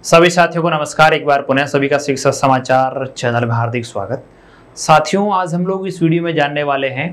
सभी साथियों को नमस्कार। एक बार पुनः सभी का शिक्षा समाचार चैनल में हार्दिक स्वागत। साथियों, आज हम लोग इस वीडियो में जानने वाले हैं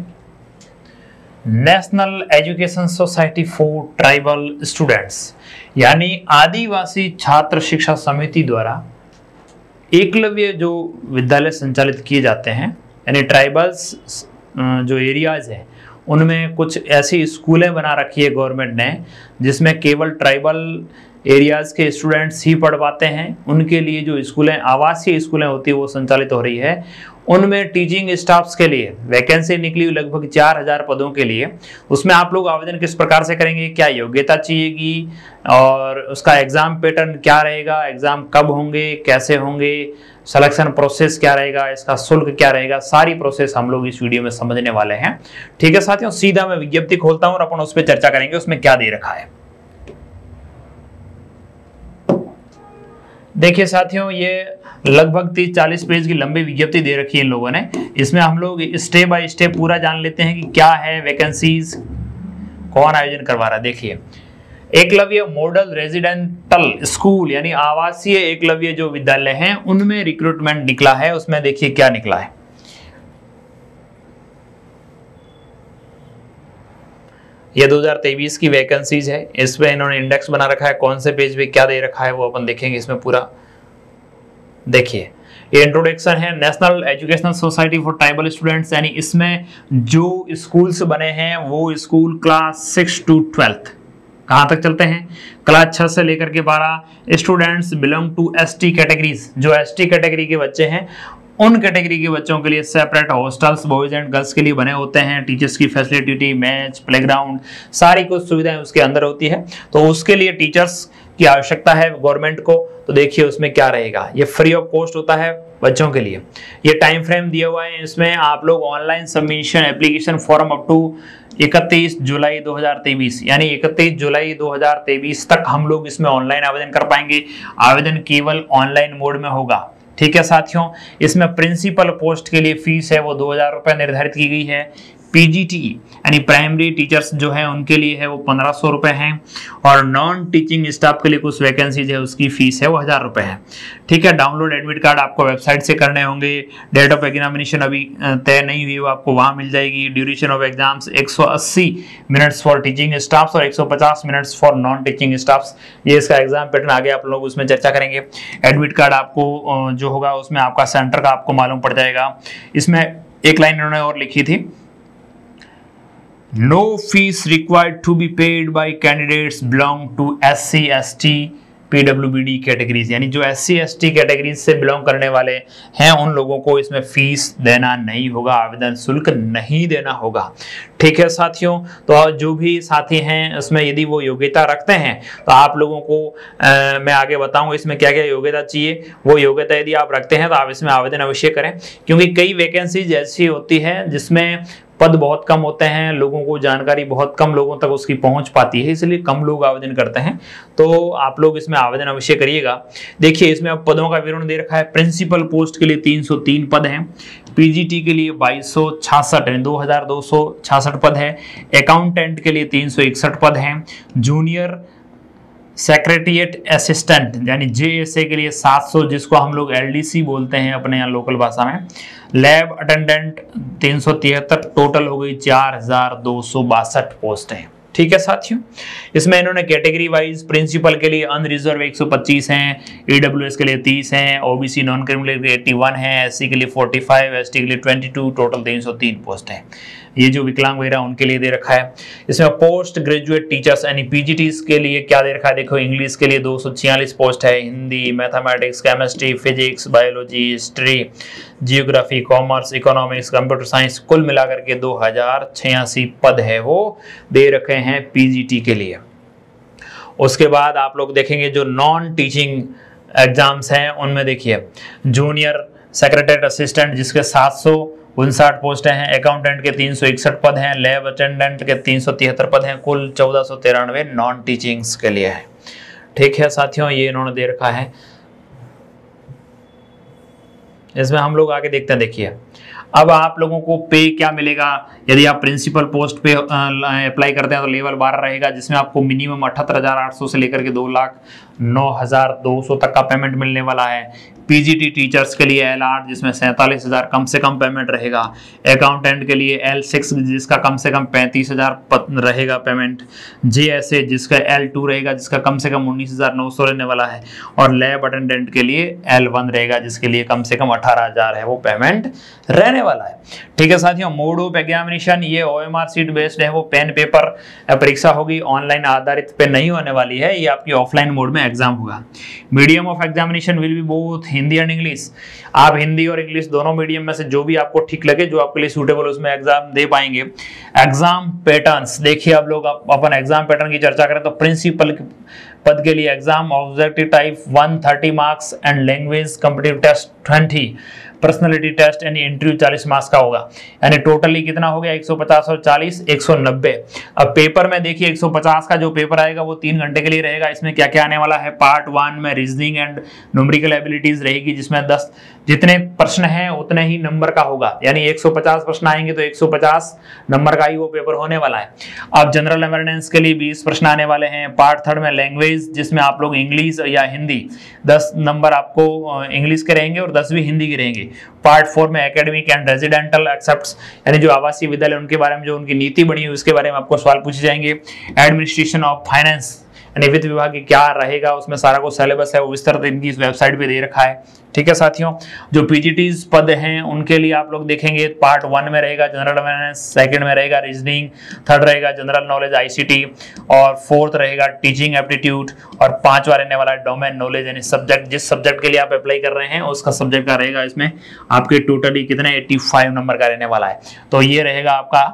National Education Society for Tribal Students यानी आदिवासी छात्र शिक्षा समिति द्वारा एकलव्य जो विद्यालय संचालित किए जाते हैं यानी ट्राइबल्स जो एरियाज हैं उनमें कुछ ऐसी स्कूलें बना रखी है गवर्नमेंट ने जिसमें केवल ट्राइबल एरियाज के स्टूडेंट्स ही पढ़ पाते हैं। उनके लिए जो स्कूलें आवासीय स्कूलें होती है वो संचालित हो रही है। उनमें टीचिंग स्टाफ्स के लिए वैकेंसी निकली लगभग 4000 पदों के लिए। उसमें आप लोग आवेदन किस प्रकार से करेंगे, क्या योग्यता चाहिएगी और उसका एग्जाम पैटर्न क्या रहेगा, एग्जाम कब होंगे, कैसे होंगे, सिलेक्शन प्रोसेस क्या रहेगा, इसका शुल्क क्या रहेगा, सारी प्रोसेस हम लोग इस वीडियो में समझने वाले हैं। ठीक है साथियों, सीधा मैं विज्ञप्ति खोलता हूं और अपन उस पर चर्चा करेंगे उसमें क्या दे रखा है। देखिए साथियों, ये लगभग 30-40 पेज की लंबी विज्ञप्ति दे रखी है इन लोगों ने। इसमें हम लोग स्टेप बाय स्टेप पूरा जान लेते हैं कि क्या है वैकेंसीज, कौन आयोजन करवा रहा है। देखिए, एकलव्य मॉडल रेजिडेंटल स्कूल यानी आवासीय एकलव्य जो विद्यालय हैं उनमें रिक्रूटमेंट निकला है। उसमें देखिए क्या निकला है। ये 2023 की वैकेंसीज है। इसमें इन्होंने इंडेक्स बना रखा है, कौन से पेज पे क्या दे रखा है वो अपन देखेंगे इसमें पूरा। देखिए, ये इंट्रोडक्शन है National Educational Society for Tribal Students यानी इसमें जो स्कूल्स बने हैं वो स्कूल क्लास 6 to 12 कहाँ तक चलते हैं, क्लास 6 से लेकर के 12 students belong to ST categories. जो एसटी कैटेगरी के बच्चे हैं उन कैटेगरी के बच्चों के लिए separate hostels boys and girls के लिए बने होते हैं। टीचर्स की फैसिलिटी, मैच, प्लेग्राउंड, सारी कुछ सुविधाएं उसके अंदर होती है। तो उसके लिए टीचर्स की आवश्यकता है गवर्नमेंट को। तो देखिए उसमें क्या रहेगा, ये फ्री ऑफ कॉस्ट होता है बच्चों के लिए। ये टाइम फ्रेम दिया हुआ है, इसमें आप लोग online submission application form up to 31 July 2023 यानी 31 जुलाई 2023 तक हम लोग इसमें ऑनलाइन आवेदन कर पाएंगे। आवेदन केवल ऑनलाइन मोड में होगा। ठीक है साथियों, इसमें प्रिंसिपल पोस्ट के लिए फीस है वो 2000 रुपये निर्धारित की गई है। पीजीटी यानी प्राइमरी टीचर्स जो है उनके लिए है वो 1500 रुपये हैं और नॉन टीचिंग स्टाफ के लिए कुछ वैकेंसीज है उसकी फीस है वो 1000 रुपये है। ठीक है, डाउनलोड एडमिट कार्ड आपको वेबसाइट से करने होंगे। डेट ऑफ एग्जामिनेशन अभी तय नहीं हुई, वो आपको वहाँ मिल जाएगी। Duration of exams 180 minutes for teaching staffs और 150 minutes for non teaching staffs. ये इसका एग्जाम पैटर्न आगे आप लोग उसमें चर्चा करेंगे। एडमिट कार्ड आपको जो होगा उसमें आपका सेंटर का आपको मालूम पड़ जाएगा। इसमें एक लाइन इन्होंने और लिखी थी, No fees required to be paid by candidates belong to SC, ST, PWBD categories यानी जो SC, ST कैटेगरीज से बिलोंग करने वाले हैं उन लोगों को इसमें फीस देना नहीं होगा, आवेदन शुल्क नहीं देना होगा। ठीक है साथियों, तो जो भी साथी हैं उसमें यदि वो योग्यता रखते हैं तो आप लोगों को मैं आगे बताऊंगा इसमें क्या क्या योग्यता चाहिए। वो योग्यता यदि आप रखते हैं तो आप इसमें आवेदन अवश्य करें, क्योंकि कई वैकेंसीज ऐसी होती है जिसमें पद बहुत कम होते हैं, लोगों को जानकारी बहुत कम लोगों तक उसकी पहुंच पाती है, इसलिए कम लोग आवेदन करते हैं। तो आप लोग इसमें आवेदन अवश्य करिएगा। देखिए, इसमें अब पदों का विवरण दे रखा है। प्रिंसिपल पोस्ट के लिए 303 पद हैं। पीजीटी के लिए 2266 यानी 2266 पद है। अकाउंटेंट के लिए 361 पद हैं। जूनियर सेक्रेटरिएट असिस्टेंट यानी जेएसए के लिए 700, जिसको हम लोग एलडीसी बोलते हैं अपने यहाँ लोकल भाषा में। लैब अटेंडेंट 373, टोटल हो गई 4262 पोस्ट हैं। ठीक है साथियों, इसमें इन्होंने कैटेगरी वाइज प्रिंसिपल के लिए अनरिजर्व 125 हैं, ईडब्ल्यूएस के लिए 30 हैं, ओबीसी नॉन क्रिमिनल के लिए 81 हैं, एससी के लिए 45, एसटी के लिए 22, टोटल 303 पोस्ट हैं। ये जो विकलांग वगैरह उनके लिए दे रखा है। इसमें पोस्ट ग्रेजुएट टीचर्स यानी पीजीटीज के लिए क्या दे रखा है, देखो इंग्लिश के लिए 246 पोस्ट है, Hindi, mathematics, chemistry, physics, biology, history, geography, commerce, economics, computer science, कुल मिलाकर के 2086 पद है वो दे रखे हैं पीजीटी के लिए। उसके बाद आप लोग देखेंगे जो नॉन टीचिंग एग्जाम्स हैं उनमें देखिए जूनियर सेक्रेटरी असिस्टेंट जिसके 759 पोस्ट हैं, अकाउंटेंट के 361 पद हैं, लैब अटेंडेंट के 373 पद हैं, कुल 1493 नॉन टीचिंग्स के लिए है। ठीक है साथियों, ये इन्होंने दे रखा है। इसमें हम लोग आगे देखते हैं। देखिए, अब आप लोगों को पे क्या मिलेगा यदि आप प्रिंसिपल पोस्ट पे अप्लाई करते हैं तो लेवल 12 रहेगा, जिसमें आपको मिनिमम 78,800 से लेकर के 2,09,200 तक का पेमेंट मिलने वाला है। पीजीटी टीचर्स के लिए L8 जिसमें 47,000 कम से कम पेमेंट रहेगा। अकाउंटेंट के लिए L6 जिसका कम से कम 35,000 रहेगा पेमेंट। JSA जिसका L2 रहेगा जिसका कम से कम 19,900 रहने वाला है। और लैब अटेंडेंट के लिए L1 रहेगा जिसके लिए कम से कम 18,000 है वो पेमेंट रहने वाला है। ठीक है साथियों, मोड ऑफ एग्जामिनेशन ये OMR सीट बेस्ड है, वो पेन पेपर परीक्षा होगी, ऑनलाइन आधारित पे नहीं होने वाली है, ये आपकी ऑफलाइन मोड में एग्जाम होगा। Medium of examination will be both Hindi and English. आप हिंदी और इंग्लिश दोनों मीडियम में से जो भी आपको ठीक लगे, जो आपके लिए सूटेबल, उसमें एग्जाम दे पाएंगे। एग्जाम पैटर्न्स देखिए, आप लोग अपन एग्जाम पैटर्न की चर्चा करें तो प्रिंसिपल पद के लिए exam objective type 130 marks and language competitive test 20, personality test यानी इंटरव्यू 40 मार्क्स का होगा, यानी टोटली कितना हो गया 150 और 40 190। अब पेपर में देखिए 150 का जो पेपर आएगा वो 3 घंटे के लिए रहेगा। इसमें क्या क्या आने वाला है, पार्ट 1 में रीजनिंग एंड न्यूमेरिकल एबिलिटीज रहेगी, जिसमें 10 जितने प्रश्न हैं उतने ही नंबर का होगा, यानी 150 प्रश्न आएंगे तो 150 नंबर का ही वो पेपर होने वाला है। अब जनरल अवेयरनेस के लिए 20 प्रश्न आने वाले हैं। पार्ट 3 में लैंग्वेज, जिसमें आप लोग इंग्लिश या हिंदी 10 नंबर आपको इंग्लिश के रहेंगे और 10 भी हिंदी के रहेंगे। पार्ट 4 में एकेडमिक एंड रेजिडेंटल एक्सेप्ट्स, यानी जो आवासीय विद्यालय उनके बारे में जो उनकी नीति बनी हुई उसके बारे में आपको सवाल पूछे जाएंगे। एडमिनिस्ट्रेशन ऑफ फाइनेंस यानी वित्त विभाग की क्या रहेगा, उसमें सारा कुछ सिलेबस है वो विस्तृत इनकी इस वेबसाइट पे दे रखा है। ठीक है साथियों, जो पीजीटीज पद हैं उनके लिए आप लोग देखेंगे पार्ट 1 में रहेगा जनरल अवेयरनेस, सेकंड में रहेगा रीजनिंग, थर्ड रहेगा जनरल नॉलेज ICT, और फोर्थ रहेगा टीचिंग एप्टीट्यूड, और 5वां रहने वाला डोमेन नॉलेज, यानी सब्जेक्ट, जिस सब्जेक्ट के लिए आप अप्लाई कर रहे हैं उसका सब्जेक्ट का रहेगा। इसमें आपके टोटली कितने 85 नंबर का रहने वाला है, तो ये रहेगा आपका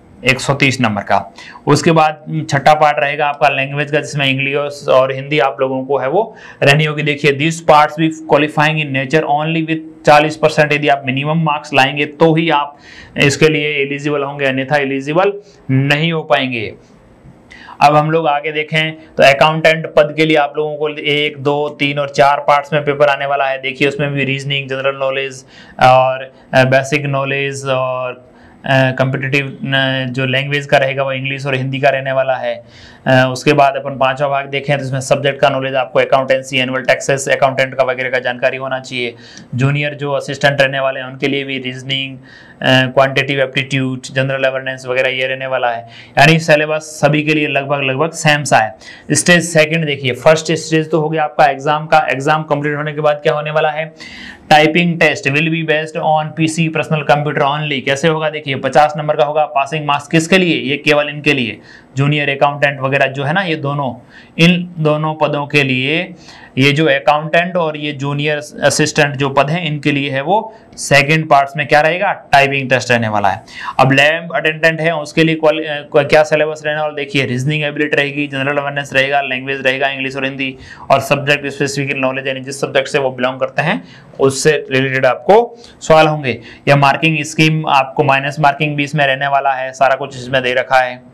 130 नंबर का। उसके बाद छठा पार्ट रहेगा आपका लैंग्वेज का, जिसमें इंग्लिश और हिंदी आप लोगों को है वो रहनी होगी। देखिए दिस पार्ट्स भी qualifying in nature only with 40%, यदि आप मिनिमम मार्क्स लाएंगे तो ही आप इसके लिए एलिजिबल होंगे, अन्यथा एलिजिबल नहीं हो पाएंगे। अब हम लोग आगे देखें तो अकाउंटेंट पद के लिए आप लोगों को 1, 2, 3 और 4 पार्ट्स में पेपर आने वाला है। देखिए उसमें भी रीजनिंग, जनरल नॉलेज और बेसिक नॉलेज और कॉम्पिटिटिव जो लैंग्वेज का रहेगा वो इंग्लिश और हिंदी का रहने वाला है। उसके बाद अपन 5वां भाग देखें तो इसमें सब्जेक्ट का नॉलेज आपको अकाउंटेंसी, एनुअल टैक्सेस, अकाउंटेंट का वगैरह का जानकारी होना चाहिए। जूनियर जो असिस्टेंट रहने वाले हैं उनके लिए भी reasoning, quantitative aptitude, general awareness वगैरह ये रहने वाला है, यानी सिलेबस सभी के लिए लगभग सेम सा है। स्टेज सेकंड देखिए, फर्स्ट स्टेज तो हो गया आपका एग्जाम का। एग्जाम कंप्लीट होने के बाद क्या होने वाला है, typing test will be based on PC personal computer only. कैसे होगा, देखिए 50 नंबर का होगा। पासिंग मार्क्स किसके लिए, ये केवल इनके लिए, जूनियर अकाउंटेंट वगैरह जो है ना, ये दोनों, इन दोनों पदों के लिए, ये जो अकाउंटेंट और ये जूनियर असिस्टेंट जो पद हैं इनके लिए है वो सेकंड पार्ट्स में क्या रहेगा, टाइपिंग टेस्ट रहने वाला है। अब लैब अटेंडेंट है उसके लिए क्या सिलेबस रहने वाला, देखिए रीजनिंग एबिलिटी रहेगी, जनरल अवेयरनेस रहेगा, लैंग्वेज रहेगा इंग्लिश और हिंदी, और सब्जेक्ट स्पेसिफिक नॉलेज यानी जिस सब्जेक्ट से वो बिलोंग करते हैं उससे रिलेटेड आपको सवाल होंगे। या मार्किंग स्कीम आपको माइनस मार्किंग भी इसमें रहने वाला है, सारा कुछ इसमें दे रखा है।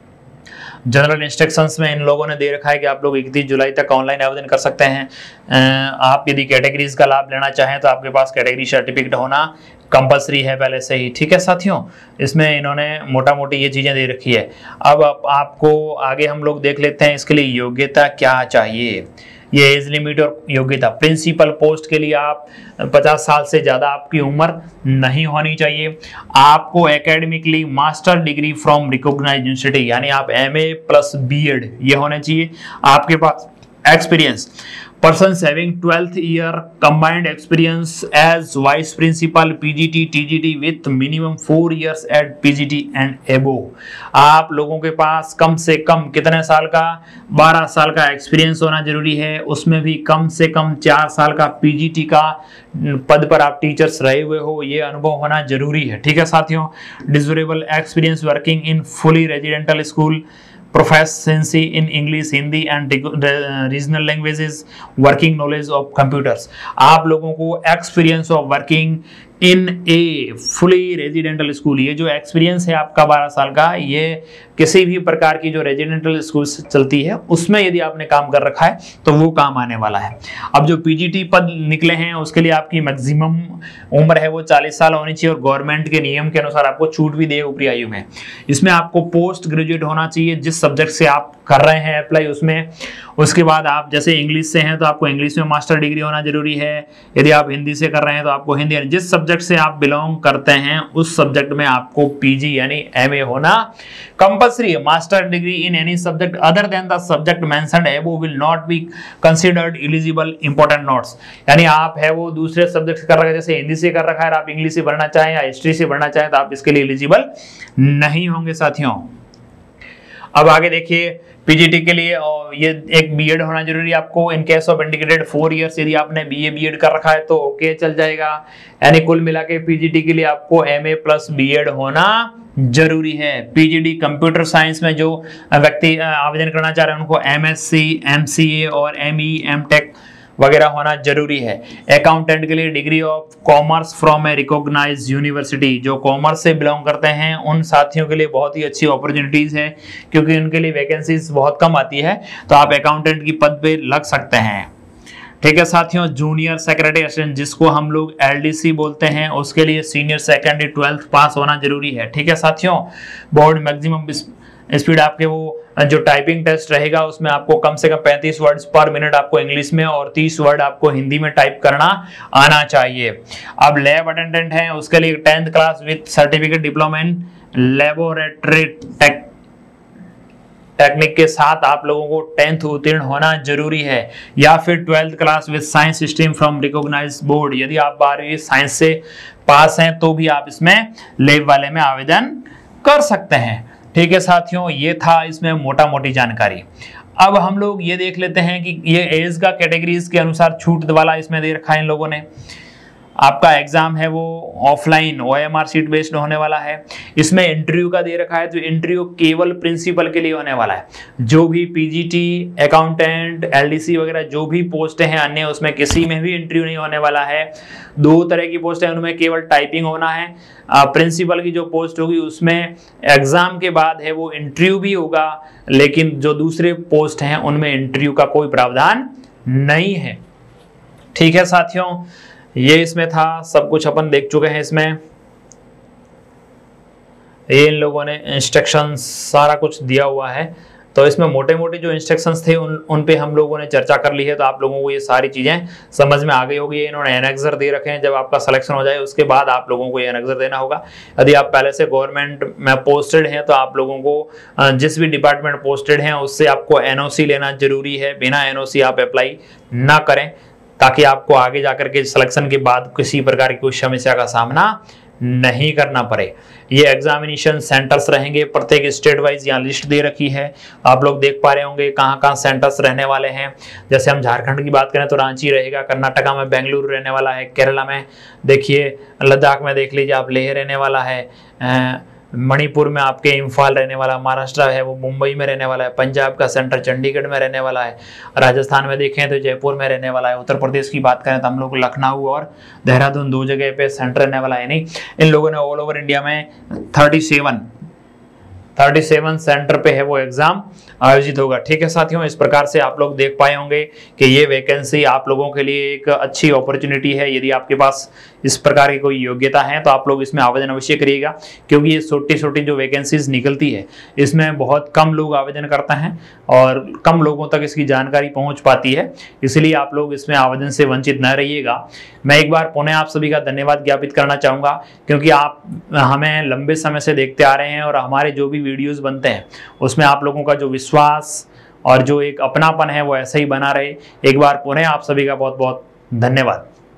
जनरल इंस्ट्रक्शंस में इन लोगों ने दे रखा है कि आप लोग 31 जुलाई तक ऑनलाइन आवेदन कर सकते हैं। आप यदि कैटेगरीज का लाभ लेना चाहें तो आपके पास कैटेगरी सर्टिफिकेट होना कंपलसरी है पहले से ही। ठीक है साथियों, इसमें इन्होंने मोटा मोटी ये चीजें दे रखी है। अब आपको आगे हम लोग देख लेते हैं इसके लिए योग्यता क्या चाहिए। ये एज लिमिट और योग्यता, प्रिंसिपल पोस्ट के लिए आप 50 साल से ज्यादा आपकी उम्र नहीं होनी चाहिए। आपको academically master degree from recognised institute, यानी आप MA + BEd ये होने चाहिए। आपके पास experience, persons having 12th year combined experience as vice principal PGT TGT with minimum 4 years at PGT and above। आप लोगों के पास कम से कम कितने साल का, 12 साल का एक्सपीरियंस होना जरूरी है। उसमें भी कम से कम 4 साल का PGT का पद पर आप टीचर्स रहे हुए हो, ये अनुभव होना जरूरी है। ठीक है साथियों, desirable experience working in fully residential school, proficiency in English, Hindi and regional languages, working knowledge of computers। आप लोगों को experience of working in a fully residential school. ये जो एक्सपीरियंस है आपका 12 साल का, ये किसी भी प्रकार की जो रेजिडेंटल स्कूल चलती है उसमें यदि आपने काम कर रखा है तो वो काम आने वाला है। अब जो पीजीटी पद निकले हैं उसके लिए आपकी मैक्सिमम उम्र है वो 40 साल होनी चाहिए और गवर्नमेंट के नियम के अनुसार आपको छूट भी देगा ऊपरी आयु में। इसमें आपको पोस्ट ग्रेजुएट होना चाहिए जिस सब्जेक्ट से आप कर रहे हैं अप्लाई उसमें। उसके बाद आप जैसे इंग्लिश से हैं तो आपको इंग्लिश में मास्टर डिग्री होना जरूरी है। यदि आप हिंदी से कर रहे हैं तो आपको हिंदी, जिस सब्जेक्ट से आप बिलोंग करते हैं उस सब्जेक्ट में आपको पीजी यानी एमए होना कंपल्सरी है। Master degree in any subject other than the subject mentioned above will not be considered eligible. Important notes, यानी आप है वो दूसरे सब्जेक्ट से कर रखा है, जैसे हिंदी से कर रखा है, आप इंग्लिश से पढ़ना चाहें या हिस्ट्री से पढ़ना चाहें तो आप इसके लिए एलिजिबल नहीं होंगे साथियों। अब आगे देखिए पीजीटी के लिए ये एक बीएड होना जरूरी है आपको। In case of indicated 4 years, यदि आपने बीए बीएड कर रखा है तो ओके चल जाएगा। यानी कुल मिला के पीजीटी के लिए आपको एमए प्लस बीएड होना जरूरी है। पीजीडी कंप्यूटर साइंस में जो व्यक्ति आवेदन करना चाह रहे हैं उनको एमएससी, एमसीए और एमई, एमटेक वगैरह होना जरूरी है। अकाउंटेंट के लिए degree of commerce from a recognised university, जो कॉमर्स से बिलोंग करते हैं उन साथियों के लिए बहुत ही अच्छी अपॉर्चुनिटीज है क्योंकि उनके लिए वैकेंसीज बहुत कम आती है, तो आप अकाउंटेंट की पद पे लग सकते हैं। ठीक है साथियों, जूनियर सेक्रेटरी असिस्टेंट जिसको हम लोग एलडीसी बोलते हैं उसके लिए सीनियर सेकेंडरी 12th पास होना जरूरी है। ठीक है साथियों, बोर्ड मैक्सिमम स्पीड आपके वो जो टाइपिंग टेस्ट रहेगा उसमें आपको कम से कम 35 वर्ड्स पर मिनट आपको इंग्लिश में और 30 वर्ड आपको हिंदी में टाइप करना आना चाहिए। अब लैब अटेंडेंट है उसके लिए 10th class with certificate diploma in laboratory technique के साथ आप लोगों को 10th उत्तीर्ण होना जरूरी है, या फिर 12th class with science stream from recognised board. यदि आप 12वीं साइंस से पास हैं तो भी आप इसमें लैब वाले में आवेदन कर सकते हैं। ठीक है साथियों, ये था इसमें मोटा मोटी जानकारी। अब हम लोग ये देख लेते हैं कि ये एज का कैटेगरीज के अनुसार छूट वाला इसमें दे रखा है इन लोगों ने। आपका एग्जाम है वो ऑफलाइन ओएमआर सीट बेस्ड होने वाला है। इसमें इंटरव्यू का दे रखा है तो इंटरव्यू केवल प्रिंसिपल के लिए होने वाला है। जो भी पीजीटी, अकाउंटेंट, एलडीसी वगैरह जो भी पोस्ट हैं अन्य उसमें किसी में भी इंटरव्यू नहीं होने वाला है। 2 तरह की पोस्ट है उनमें केवल टाइपिंग होना है। प्रिंसिपल की जो पोस्ट होगी उसमें एग्जाम के बाद है वो इंटरव्यू भी होगा, लेकिन जो दूसरे पोस्ट हैं उनमें इंटरव्यू का कोई प्रावधान नहीं है। ठीक है साथियों, ये इसमें था, सब कुछ अपन देख चुके हैं। इसमें ये इन लोगों ने इंस्ट्रक्शंस सारा कुछ दिया हुआ है, तो इसमें मोटे मोटे जो इंस्ट्रक्शंस थे उन पे हम लोगों ने चर्चा कर ली है, तो आप लोगों को ये सारी चीजें समझ में आ गई होगी। इन्होंने एनेक्सर दे रखे हैं, जब आपका सिलेक्शन हो जाए उसके बाद आप लोगों को ये एनेक्सर देना होगा। यदि आप पहले से गवर्नमेंट में पोस्टेड हैं तो आप लोगों को जिस भी डिपार्टमेंट पोस्टेड हैं उससे आपको एनओसी लेना जरूरी है। बिना एनओसी आप अप्लाई ना करें ताकि आपको आगे जाकर के सिलेक्शन के बाद किसी प्रकार की कोई समस्या का सामना नहीं करना पड़े। ये एग्जामिनेशन सेंटर्स रहेंगे प्रत्येक स्टेट वाइज, यहाँ लिस्ट दे रखी है, आप लोग देख पा रहे होंगे कहाँ कहाँ सेंटर्स रहने वाले हैं। जैसे हम झारखंड की बात करें तो रांची रहेगा, कर्नाटका में बेंगलुरु रहने वाला है, केरला में देखिए, लद्दाख में देख लीजिए आप लेह रहने वाला है, मणिपुर में आपके इम्फाल रहने वाला, महाराष्ट्र है वो मुंबई में रहने वाला है, पंजाब का सेंटर चंडीगढ़ में रहने वाला है, राजस्थान में देखें तो जयपुर में रहने वाला है, उत्तर प्रदेश की बात करें तो हम लोग लखनऊ और देहरादून 2 जगह पे सेंटर रहने वाला है। नहीं, इन लोगों ने ऑल ओवर इंडिया में 37 सेंटर पे है वो एग्जाम आयोजित होगा। ठीक है साथियों, इस प्रकार से आप लोग देख पाए होंगे कि ये वैकेंसी आप लोगों के लिए एक अच्छी अपॉर्चुनिटी है। यदि आपके पास इस प्रकार की कोई योग्यता है तो आप लोग इसमें आवेदन अवश्य करिएगा, क्योंकि ये छोटी छोटी जो वैकेंसीज निकलती है इसमें बहुत कम लोग आवेदन करते हैं और कम लोगों तक इसकी जानकारी पहुंच पाती है, इसलिए आप लोग इसमें आवेदन से वंचित न रहिएगा। मैं एक बार पुनः आप सभी का धन्यवाद ज्ञापित करना चाहूँगा, क्योंकि आप हमें लंबे समय से देखते आ रहे हैं और हमारे जो भी वीडियोज़ बनते हैं उसमें आप लोगों का जो विश्वास और जो एक अपनापन है वो ऐसे ही बना रहे। एक बार पुनः आप सभी का बहुत बहुत धन्यवाद।